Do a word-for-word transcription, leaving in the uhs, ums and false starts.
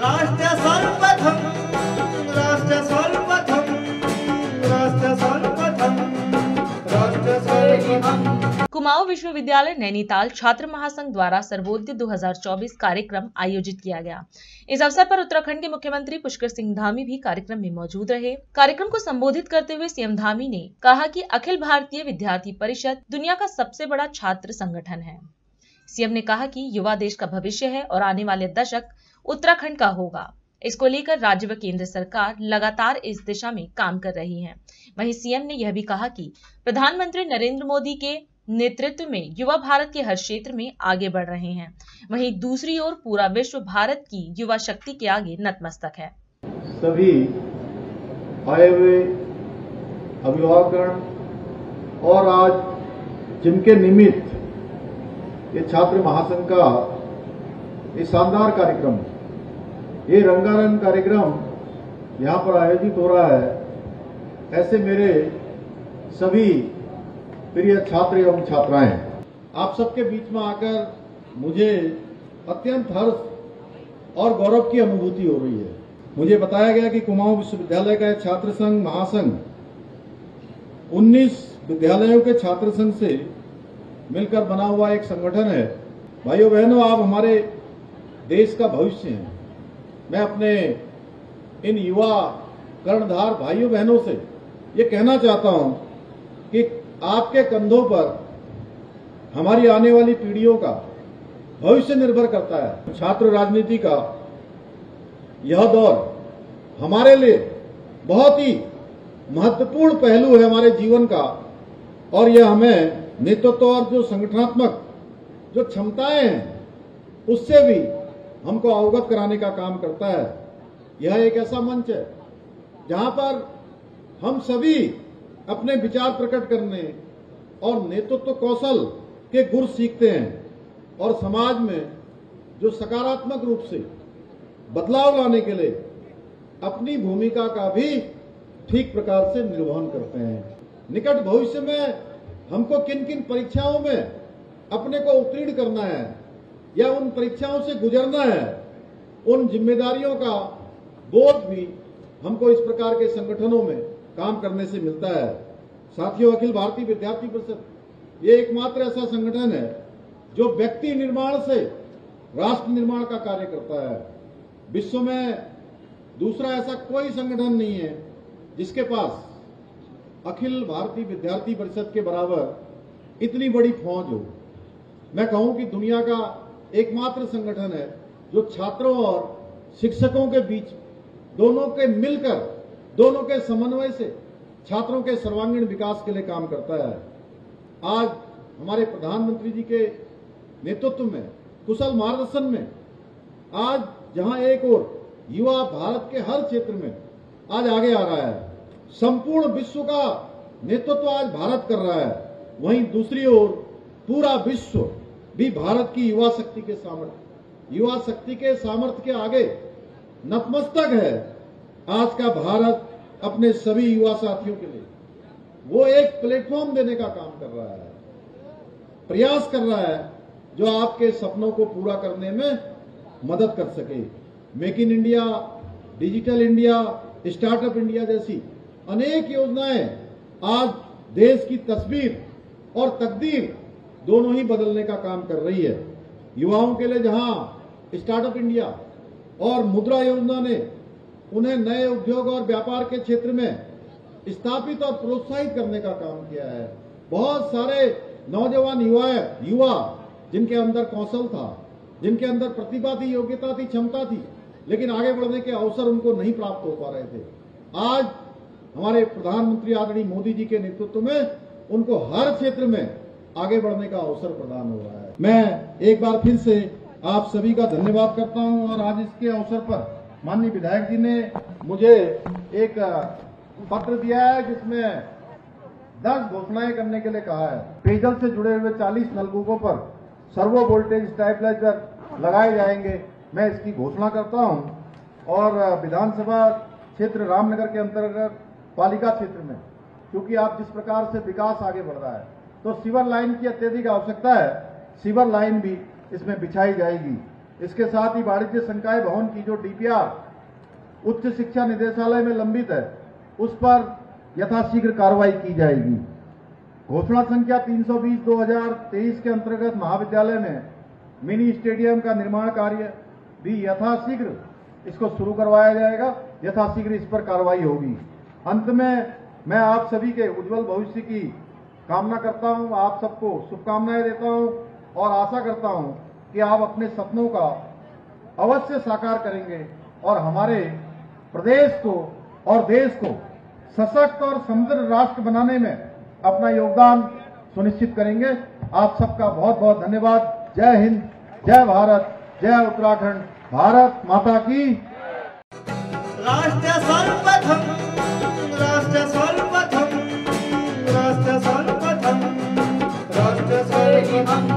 राष्ट्र सर्वप्रथम राष्ट्र सर्वप्रथम राष्ट्र सर्वप्रथम राष्ट्र सर्वप्रथम। कुमाऊं विश्वविद्यालय नैनीताल छात्र महासंघ द्वारा सर्वोदय दो हज़ार चौबीस कार्यक्रम आयोजित किया गया। इस अवसर पर उत्तराखंड के मुख्यमंत्री पुष्कर सिंह धामी भी कार्यक्रम में मौजूद रहे। कार्यक्रम को संबोधित करते हुए सीएम धामी ने कहा कि अखिल भारतीय विद्यार्थी परिषद दुनिया का सबसे बड़ा छात्र संगठन है। सीएम ने कहा कि युवा देश का भविष्य है और आने वाले दशक उत्तराखंड का होगा। इसको लेकर राज्य व केंद्र सरकार लगातार इस दिशा में काम कर रही है। वहीं सीएम ने यह भी कहा कि प्रधानमंत्री नरेंद्र मोदी के नेतृत्व में युवा भारत के हर क्षेत्र में आगे बढ़ रहे हैं। वहीं दूसरी ओर पूरा विश्व भारत की युवा शक्ति के आगे नतमस्तक है। सभी आए हुए अभिभावकगण और आज जिनके निमित्त ये छात्र महासंघ का ये शानदार कार्यक्रम, ये रंगारंग कार्यक्रम यहाँ पर आयोजित हो रहा है, ऐसे मेरे सभी प्रिय छात्र एवं छात्राएं, आप सबके बीच में आकर मुझे अत्यंत हर्ष और गौरव की अनुभूति हो रही है। मुझे बताया गया कि कुमाऊं विश्वविद्यालय का छात्र संघ महासंघ उन्नीस विद्यालयों के छात्र संघ से मिलकर बना हुआ एक संगठन है। भाइयों बहनों, आप हमारे देश का भविष्य हैं। मैं अपने इन युवा कर्णधार भाइयों बहनों से ये कहना चाहता हूं कि आपके कंधों पर हमारी आने वाली पीढ़ियों का भविष्य निर्भर करता है। छात्र राजनीति का यह दौर हमारे लिए बहुत ही महत्वपूर्ण पहलू है हमारे जीवन का, और यह हमें नेतृत्व और जो संगठनात्मक जो क्षमताएं हैं उससे भी हमको अवगत कराने का काम करता है। यह एक ऐसा मंच है जहां पर हम सभी अपने विचार प्रकट करने और नेतृत्व कौशल के गुर सीखते हैं और समाज में जो सकारात्मक रूप से बदलाव लाने के लिए अपनी भूमिका का भी ठीक प्रकार से निर्वहन करते हैं। निकट भविष्य में हमको किन किन परीक्षाओं में अपने को उत्तीर्ण करना है या उन परीक्षाओं से गुजरना है, उन जिम्मेदारियों का बोध भी हमको इस प्रकार के संगठनों में काम करने से मिलता है। साथियों, अखिल भारतीय विद्यार्थी परिषद ये एकमात्र ऐसा संगठन है जो व्यक्ति निर्माण से राष्ट्र निर्माण का कार्य करता है। विश्व में दूसरा ऐसा कोई संगठन नहीं है जिसके पास अखिल भारतीय विद्यार्थी परिषद के बराबर इतनी बड़ी फौज हो। मैं कहूं कि दुनिया का एकमात्र संगठन है जो छात्रों और शिक्षकों के बीच दोनों के मिलकर, दोनों के समन्वय से छात्रों के सर्वांगीण विकास के लिए काम करता है। आज हमारे प्रधानमंत्री जी के नेतृत्व में, कुशल मार्गदर्शन में, आज जहां एक ओर युवा भारत के हर क्षेत्र में आज आगे आ रहा है, संपूर्ण विश्व का नेतृत्व आज भारत कर रहा है, वहीं दूसरी ओर पूरा विश्व भी भारत की युवा शक्ति के सामर्थ्य युवा शक्ति के सामर्थ्य के आगे नतमस्तक है। आज का भारत अपने सभी युवा साथियों के लिए वो एक प्लेटफॉर्म देने का काम कर रहा है, प्रयास कर रहा है जो आपके सपनों को पूरा करने में मदद कर सके। Make in India, digital India, startup India जैसी अनेक योजनाएं आज देश की तस्वीर और तकदीर दोनों ही बदलने का काम कर रही है। युवाओं के लिए जहां स्टार्टअप इंडिया और मुद्रा योजना ने उन्हें नए उद्योग और व्यापार के क्षेत्र में स्थापित और प्रोत्साहित करने का काम किया है। बहुत सारे नौजवान युवा युवा जिनके अंदर कौशल था, जिनके अंदर प्रतिभा थी, योग्यता थी, क्षमता थी, लेकिन आगे बढ़ने के अवसर उनको नहीं प्राप्त हो पा रहे थे, आज हमारे प्रधानमंत्री आदरणीय मोदी जी के नेतृत्व में उनको हर क्षेत्र में आगे बढ़ने का अवसर प्रदान हो रहा है। मैं एक बार फिर से आप सभी का धन्यवाद करता हूं और आज इसके अवसर पर माननीय विधायक जी ने मुझे एक पत्र दिया है जिसमें दस घोषणाएं करने के लिए कहा है। पेयजल से जुड़े हुए चालीस नलकूपों पर सर्वो वोल्टेज स्टेबलाइजर लगाए जाएंगे, मैं इसकी घोषणा करता हूं। और विधानसभा क्षेत्र रामनगर के अंतर्गत पालिका क्षेत्र में, क्योंकि आप जिस प्रकार से विकास आगे बढ़ रहा है तो सीवर लाइन की अत्यधिक आवश्यकता है, सीवर लाइन भी इसमें बिछाई जाएगी। इसके साथ ही वाणिज्य संकाय भवन की जो डीपीआर उच्च शिक्षा निदेशालय में लंबित है, उस पर यथाशीघ्र कार्रवाई की जाएगी। घोषणा संख्या तीन सौ बीस दो हजार तेईस के अंतर्गत महाविद्यालय में मिनी स्टेडियम का निर्माण कार्य भी यथाशीघ्र इसको शुरू करवाया जाएगा, यथाशीघ्र इस पर कार्रवाई होगी। अंत में मैं आप सभी के उज्जवल भविष्य की कामना करता हूं, आप सबको शुभकामनाएं देता हूं और आशा करता हूं कि आप अपने सपनों का अवश्य साकार करेंगे और हमारे प्रदेश को और देश को सशक्त और समृद्ध राष्ट्र बनाने में अपना योगदान सुनिश्चित करेंगे। आप सबका बहुत बहुत धन्यवाद। जय हिंद, जय भारत, जय उत्तराखंड, भारत माता की। राष्ट्र सर्वप्रथम, राष्ट्र सर्वप्रथम, राष्ट्र सर्वप्रथम, राष्ट्र सर्वप्रथम।